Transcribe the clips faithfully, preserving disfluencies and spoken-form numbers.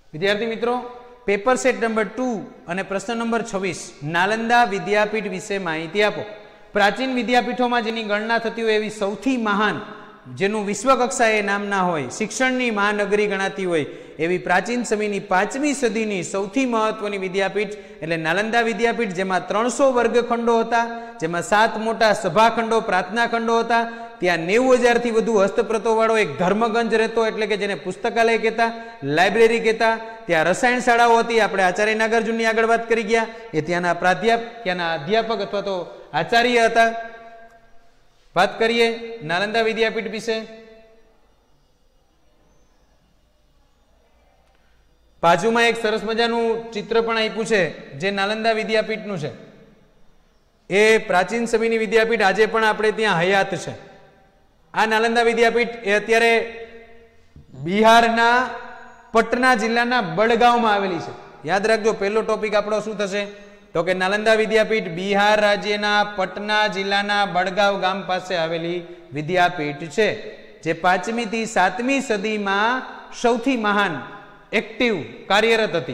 विद्यार्थी मित्रों, paper set number two અને પ્રશ્ન નંબર છવ્વીસ નાલંદા વિદ્યાપીઠ વિશે માહિતી આપો। પ્રાચીન વિદ્યાપીઠોમાં જેની ગણના થતી હોય એવી સૌથી મહાન, જેનું વિશ્વ કક્ષાએ નામ ના હોય, શિક્ષણની મહાનગરી ગણાતી હોય એવી પ્રાચીન સમયની પાંચમી સદીની સૌથી મહત્વની વિદ્યાપીઠ એટલે નાલંદા વિદ્યાપીઠ, જેમાં ત્રણસો વર્ગખંડો હતા, જેમાં સાત મોટા સભાખંડો, પ્રાર્થના ખંડો હતા। ત્યાં નેવું હજારથી વધુ હસ્તપ્રતો વાળો એક ધર્મગંજ રહેતો, એટલે કે જેને પુસ્તકાલય કહેતા, લાઇબ્રેરી કહેતા। ત્યાં રસાયણ શાળાઓ હતી, આપણે આચાર્ય નાગાર્જુનની આગળ વાત કરી ગયા, એ ત્યાંના પ્રાધ્યાપક, ત્યાંના અધ્યાપક અથવા તો આચાર્ય હતા। વાત કરીએ નાલંદા વિદ્યાપીઠ વિશે। બાજુમાં એક સરસ મજાનું ચિત્ર પણ આપ્યું છે જે નાલંદા વિદ્યાપીઠનું છે। એ પ્રાચીન સમયની વિદ્યાપીઠ આજે પણ આપણે ત્યાં હયાત છે। આ નાલંદા વિદ્યાપીઠ એ અત્યારે બિહારના પટના જિલ્લાના બડગાંવમાં આવેલી છે। યાદ રાખજો, પહેલો ટોપિક આપણો શું થશે તો કે નાલંદા વિદ્યાપીઠ બિહાર રાજ્યના પટના જિલ્લાના બડગાંવ ગામ પાસે આવેલી વિદ્યાપીઠ છે, જે પાંચમી થી સાતમી સદીમાં સૌથી મહાન એક્ટિવ કાર્યરત હતી।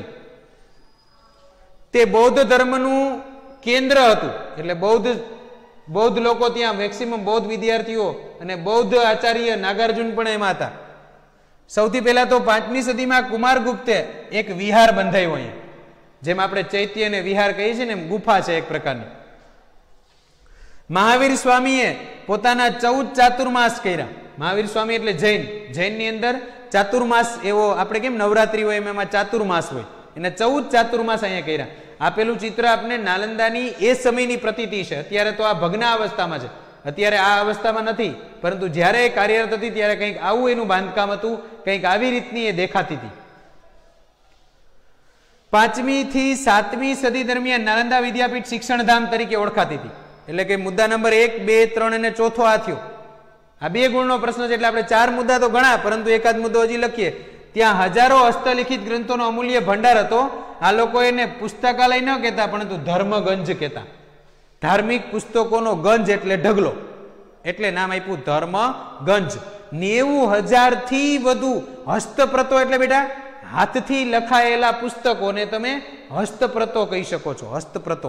તે બૌદ્ધ ધર્મનું કેન્દ્ર હતું, એટલે બૌદ્ધ બૌદ્ધ લોકો ત્યાં મેક્સિમમ બૌદ્ધ વિદ્યાર્થીઓ અને બૌદ્ધ આચાર્ય નાગાર્જુન પણ એમાં હતા। સૌથી પહેલા તો પાંચમી સદીમાં કુમારગુપ્તે એક વિહાર બંધાવ્યો અહીંયા, જેમ આપણે ચૈત્ય અને વિહાર કહીએ છીએ ને, ગુફા છે એક પ્રકારની। મહાવીર સ્વામીએ પોતાના ચૌદ ચાતુર્માસ કર્યા। મહાવીર સ્વામી એટલે જૈન, જૈનની અંદર ચાતુર્માસ, એવો આપણે કેમ નવરાત્રી હોય એમાં ચાતુર્માસ હોય, એને ચૌદ ચાતુર્માસ અહીંયા કર્યા। આપેલું ચિત્ર આપણે નાલંદાની એ સમયની પ્રતીતિ છે। અત્યારે તો આ ભગ્ન અવસ્થામાં છે, અત્યારે આ અવસ્થામાં નથી, પરંતુ જ્યારે એ કાર્યરત હતી ત્યારે કંઈક આવું એનું બાંધકામ હતું, કંઈક આવી રીતની એ દેખાતી હતી। પાંચમી થી સાતમી સદી દરમિયાન નાલંદા વિદ્યાપીઠ શિક્ષણધામ તરીકે ઓળખાતી હતી। એટલે કે મુદ્દા નંબર એક, બે, ત્રણ અને ચોથો આ થયો। આ બે ગુણનો પ્રશ્ન છે, એટલે આપણે ચાર મુદ્દા તો ઘણા, પરંતુ એકાદ મુદ્દો હજી લખીએ। ત્યાં હજારો હસ્તલિખિત ગ્રંથોનો અમૂલ્ય ભંડાર હતો। આ લોકો એને પુસ્તકાલય ન કહેતા, પરંતુ ધર્મગંજ કહેતા। ધાર્મિક પુસ્તકોનો ગંજ એટલે ઢગલો, એટલે નામ આપ્યું ધર્મગંજ। નેવું હજાર થી વધુ હસ્તપ્રતો, એટલે બેટા હાથથી લખાયેલા પુસ્તકોને તમે હસ્તપ્રતો કહી શકો છો, હસ્તપ્રતો।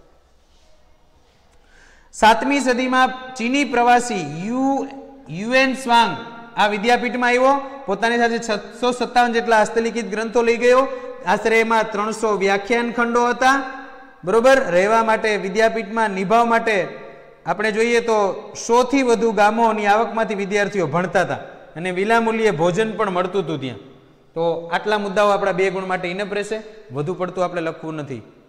સાતમી સદીમાં ચીની પ્રવાસી યુ યુએન સ્વાંગ આ વિદ્યાપીઠમાં આવ્યો, પોતાની સાથે છસો સત્તાવન જેટલા હસ્તલિખિત ગ્રંથો લઈ ગયો। આશરે એમાં ત્રણસો વ્યાખ્યાન ખંડો હતા, બરોબર। રહેવા માટે વિદ્યાપીઠમાં નિભાવ માટે આપણે જોઈએ તો સો થી વધુ ગામોની આવકમાંથી વિદ્યાર્થીઓ ભણતા હતા, અને વિનામૂલ્યે ભોજન પણ મળતું હતું ત્યાં। તો આટલા મુદ્દાઓ આપણા બે ગુણ માટે ઇનફ રહેશે, વધુ પડતું આપણે લખવું નથી।